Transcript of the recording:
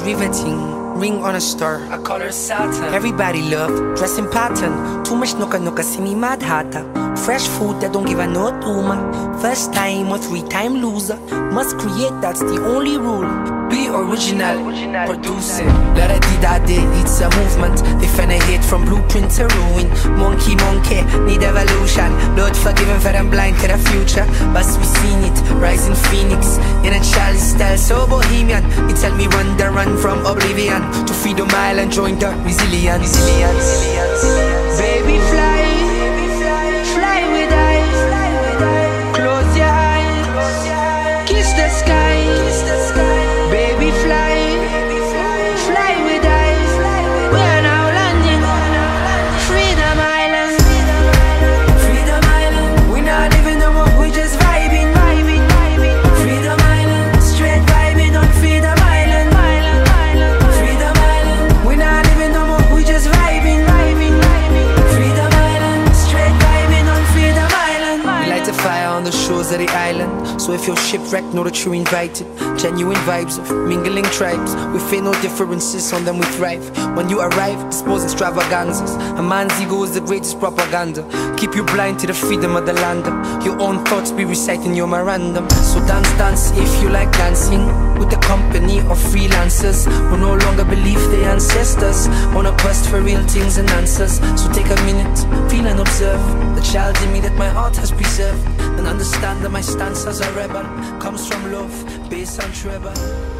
riveting. Ring on a star, I call her Saturn. everybody love, dressing pattern. Too much nuka see me mad hatter. Fresh food that don't give a no tuma. First time or 3-time loser. Must create, that's the only rule. Be original, producing. La di da di, it's a movement. They finna hate from blueprint to ruin. Monkey, need evolution. Lord forgiven for them blind to the future. But we seen it, rising phoenix. In a chalice style, so bohemian. It tell me run from oblivion to Freedom Island, join the resilience. Baby fly, fly with eyes. Close your eyes, kiss the sky. Baby fly, fly with eyes. We're now landing, Freedom Island. Freedom Island, we're not living no more, we just vibing. Freedom Island, straight vibing on Freedom Island. Freedom Island, we're not living no more, we just vibing. Freedom Island, straight vibing on Freedom Island. We light a fire on the shores of the island. So if you're shipwrecked, know that you're invited. Genuine vibes of mingling tribes. We feel no differences, on them we thrive. When you arrive, dispose extravaganzas. A man's ego is the greatest propaganda. Keep you blind to the freedom of the land. Your own thoughts be reciting your memorandum. So dance if you like dancing, with the company of freelancers who no longer believe their ancestors. On a quest for real things and answers. So take a minute, feel and observe the child in me that my heart has preserved. And understand that my stance as a rebel comes from love, based on treble.